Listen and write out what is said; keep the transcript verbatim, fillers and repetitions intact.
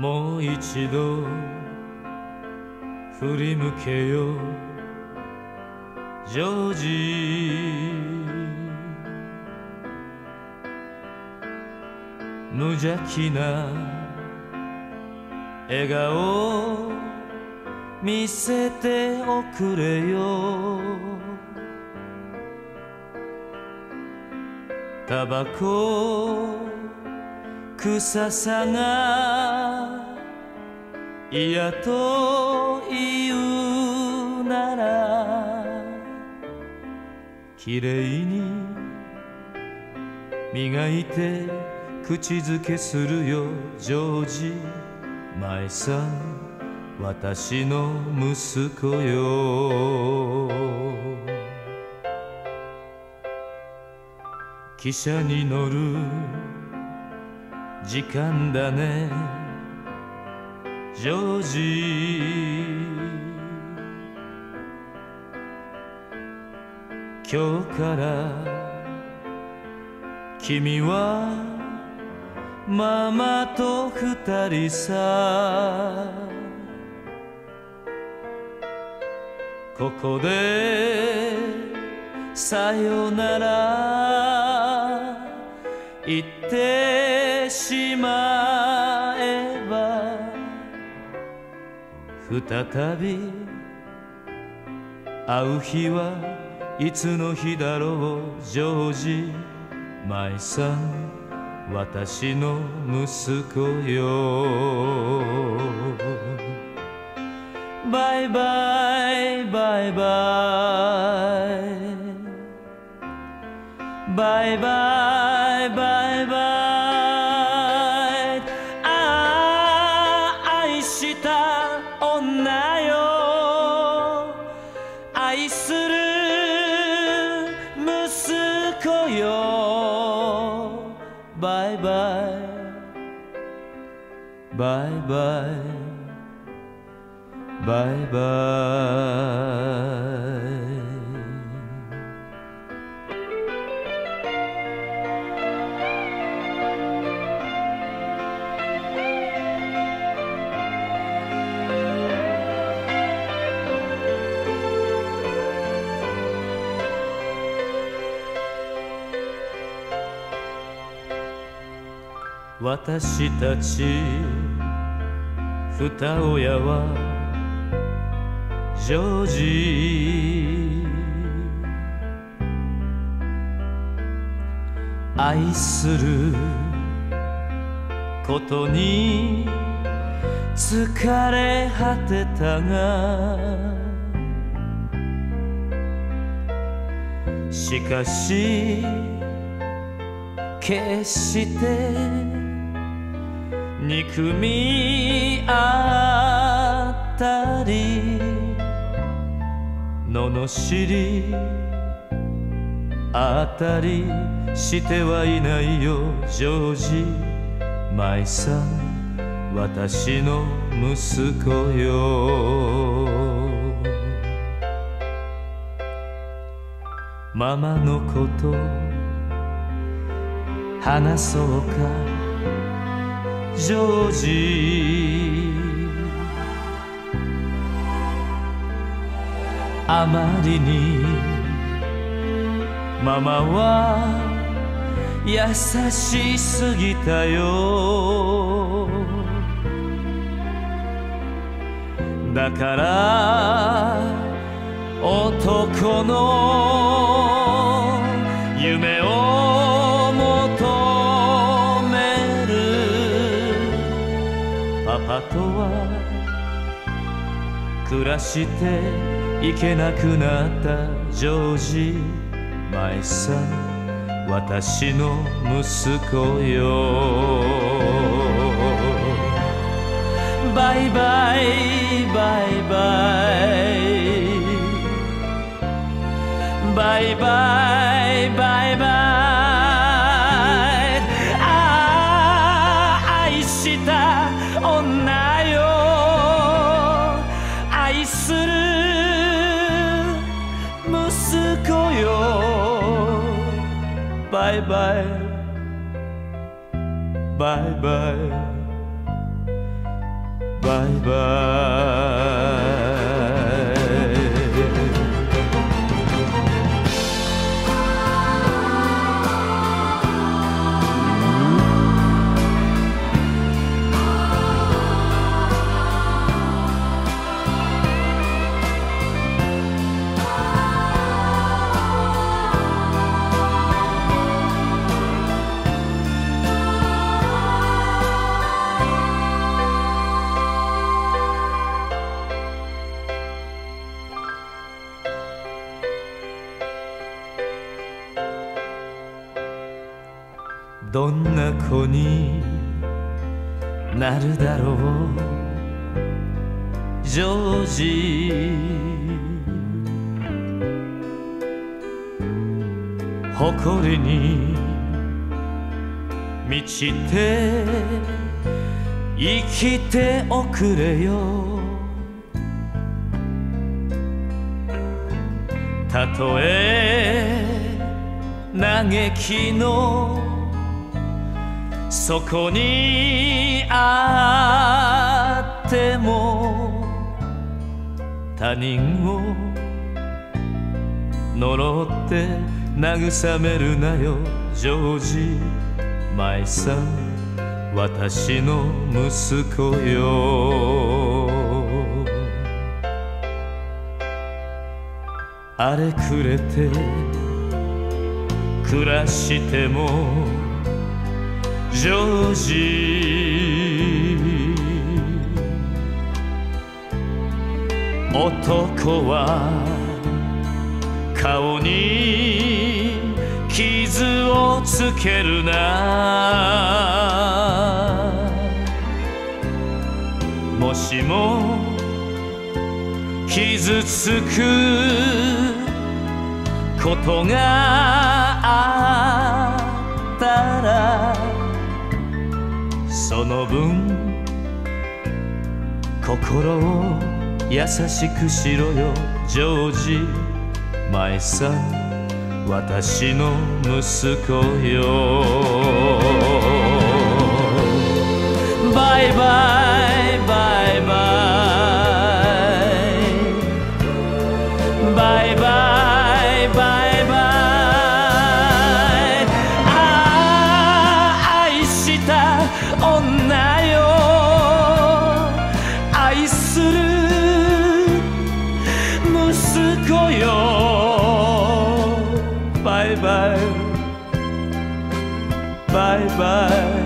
もう一度振り向けよジョージ。無邪気な笑顔見せておくれよ。タバコ臭さが嫌と言うならきれいに磨いて口づけするよジョージ。前さん私の息子よ。汽車に乗る時間だねジョージ。今日から君はママと二人さ。ここでさよなら言ってしまえば再び会う日はいつの日だろうジョージ。前さん私の息子よ。バイバイバイバイバイバイバイバイ。ああ愛した女よ愛する息子よ。バイバイバイバイバイバイ。私たち二親はジョージ。愛することに疲れ果てたがしかし決して憎みあったり罵りあったりしてはいないよジョージ。前さん私の息子よ。ママのこと話そうかジョージ。あまりにママは優しすぎたよ。だから男の夢を求めるパパとは暮らしていけなくなったジョージ。前さん私の息子よ。バイバイバイバイバイバイバイバイ。ああ愛した女よ愛する息子よ。バイバイバイバイバイバイ。どんな子になるだろうジョージ。誇りに満ちて生きておくれよ。たとえ嘆きのそこにあっても他人を呪って慰めるなよジョージ。舞さん私の息子よ。荒れくれて暮らしてもジョージ。男は顔に傷をつけるな。もしも傷つくことがあったらその分心を優しくしろよジョージ。舞さん私の息子よ。バイバイバイバイバイバイバイバイ。ああ愛した女よ愛する息子よ。バイバイバイバイ。